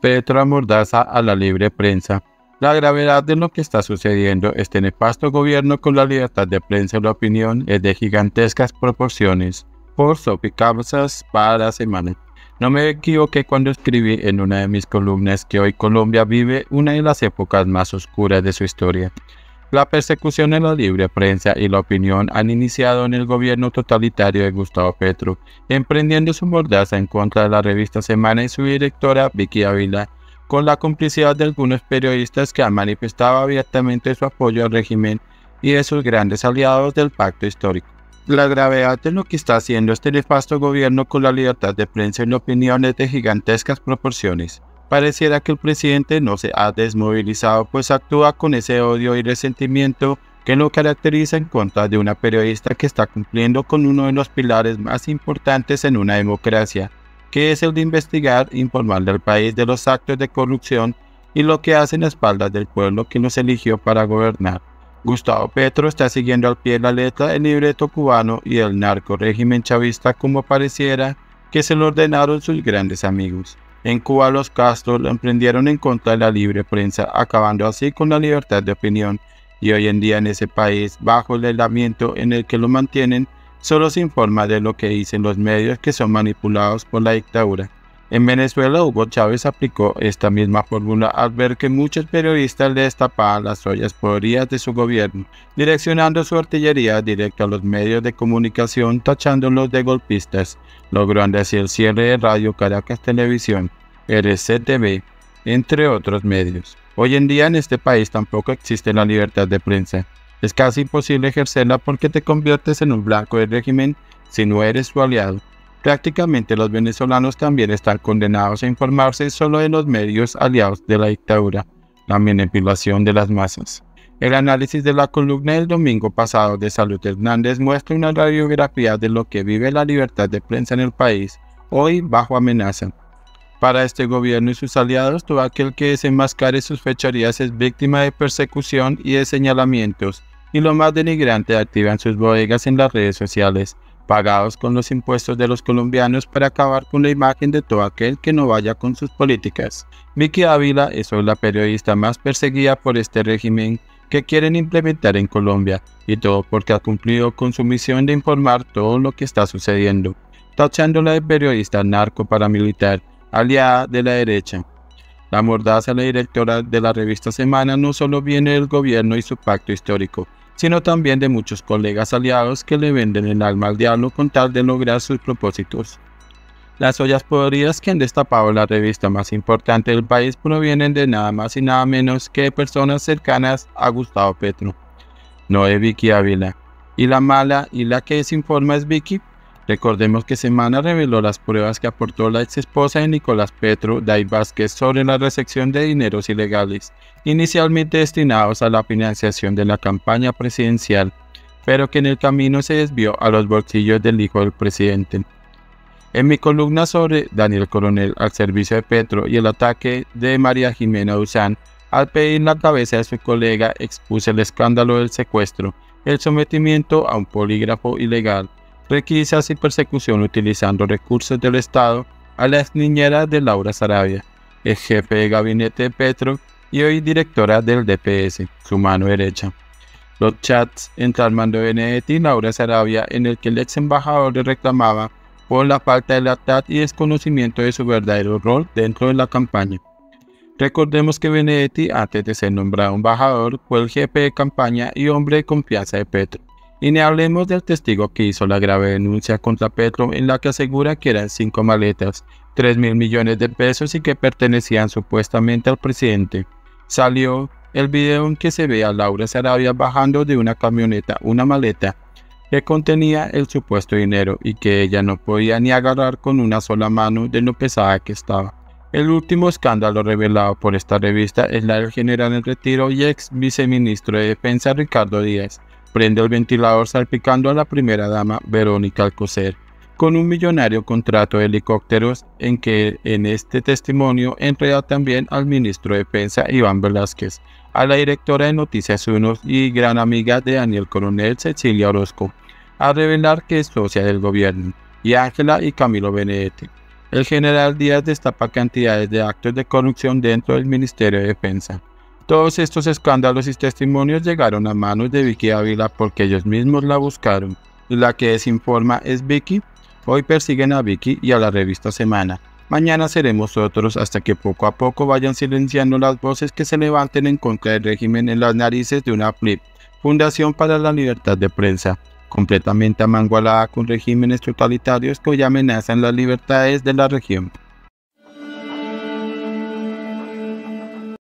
Petro amordaza a la libre prensa. La gravedad de lo que está sucediendo, este nefasto gobierno con la libertad de prensa y la opinión, es de gigantescas proporciones. Por Sophie Casas para la Semana. No me equivoqué cuando escribí en una de mis columnas que hoy Colombia vive una de las épocas más oscuras de su historia. La persecución a la libre prensa y la opinión han iniciado en el gobierno totalitario de Gustavo Petro, emprendiendo su mordaza en contra de la revista Semana y su directora Vicky Ávila, con la complicidad de algunos periodistas que han manifestado abiertamente su apoyo al régimen y de sus grandes aliados del pacto histórico. La gravedad de lo que está haciendo este nefasto gobierno con la libertad de prensa y la opinión es de gigantescas proporciones. Pareciera que el presidente no se ha desmovilizado, pues actúa con ese odio y resentimiento que lo caracteriza en contra de una periodista que está cumpliendo con uno de los pilares más importantes en una democracia, que es el de investigar e informarle al país de los actos de corrupción y lo que hacen a espaldas del pueblo que nos eligió para gobernar. Gustavo Petro está siguiendo al pie de la letra el libreto cubano y el narco régimen chavista como pareciera que se lo ordenaron sus grandes amigos. En Cuba los Castro lo emprendieron en contra de la libre prensa, acabando así con la libertad de opinión, y hoy en día en ese país, bajo el aislamiento en el que lo mantienen, solo se informa de lo que dicen los medios que son manipulados por la dictadura. En Venezuela, Hugo Chávez aplicó esta misma fórmula al ver que muchos periodistas le destapaban las ollas podridas de su gobierno, direccionando su artillería directa a los medios de comunicación, tachándolos de golpistas, logrando así el cierre de Radio Caracas Televisión, RCTV, entre otros medios. Hoy en día en este país tampoco existe la libertad de prensa. Es casi imposible ejercerla porque te conviertes en un blanco del régimen si no eres su aliado. Prácticamente los venezolanos también están condenados a informarse solo de los medios aliados de la dictadura, la manipulación de las masas. El análisis de la columna del domingo pasado de Salud Hernández muestra una radiografía de lo que vive la libertad de prensa en el país, hoy bajo amenaza. Para este gobierno y sus aliados, todo aquel que desenmascare sus fechorías es víctima de persecución y de señalamientos, y lo más denigrante activan sus bodegas en las redes sociales, pagados con los impuestos de los colombianos para acabar con la imagen de todo aquel que no vaya con sus políticas. Vicky Ávila es hoy la periodista más perseguida por este régimen que quieren implementar en Colombia, y todo porque ha cumplido con su misión de informar todo lo que está sucediendo, tachándola de periodista narco paramilitar, aliada de la derecha. La mordaza a la directora de la revista Semana no solo viene del gobierno y su pacto histórico, sino también de muchos colegas aliados que le venden el alma al diablo con tal de lograr sus propósitos. Las ollas podridas que han destapado la revista más importante del país provienen de nada más y nada menos que de personas cercanas a Gustavo Petro, no de Vicky Ávila. Y la mala y la que desinforma es Vicky. Recordemos que Semana reveló las pruebas que aportó la ex esposa de Nicolás Petro, Day Vázquez, sobre la recepción de dineros ilegales, inicialmente destinados a la financiación de la campaña presidencial, pero que en el camino se desvió a los bolsillos del hijo del presidente. En mi columna sobre Daniel Coronel al servicio de Petro y el ataque de María Jimena Duzán, al pedir la cabeza de su colega, expuse el escándalo del secuestro, el sometimiento a un polígrafo ilegal, requisas y persecución utilizando recursos del Estado a la exniñera de Laura Sarabia, ex jefe de gabinete de Petro y hoy directora del DPS, su mano derecha. Los chats entre Armando Benedetti y Laura Sarabia, en el que el ex embajador le reclamaba por la falta de lealtad y desconocimiento de su verdadero rol dentro de la campaña. Recordemos que Benedetti, antes de ser nombrado embajador, fue el jefe de campaña y hombre de confianza de Petro. Y ni hablemos del testigo que hizo la grave denuncia contra Petro, en la que asegura que eran 5 maletas, 3.000 millones de pesos y que pertenecían supuestamente al presidente. Salió el video en que se ve a Laura Sarabia bajando de una camioneta una maleta que contenía el supuesto dinero y que ella no podía ni agarrar con una sola mano de lo pesada que estaba. El último escándalo revelado por esta revista es la del general en retiro y ex viceministro de Defensa Ricardo Díaz. Prende el ventilador salpicando a la primera dama Verónica Alcocer, con un millonario contrato de helicópteros en que en este testimonio enreda también al ministro de Defensa Iván Velázquez, a la directora de Noticias 1 y gran amiga de Daniel Coronel Cecilia Orozco, a revelar que es socia del gobierno, y Ángela y Camilo Benedetti. El general Díaz destapa cantidades de actos de corrupción dentro del Ministerio de Defensa. Todos estos escándalos y testimonios llegaron a manos de Vicky Ávila porque ellos mismos la buscaron. La que desinforma es Vicky. Hoy persiguen a Vicky y a la revista Semana. Mañana seremos otros hasta que poco a poco vayan silenciando las voces que se levanten en contra del régimen en las narices de una FLIP, Fundación para la Libertad de Prensa, completamente amangualada con regímenes totalitarios que hoy amenazan las libertades de la región.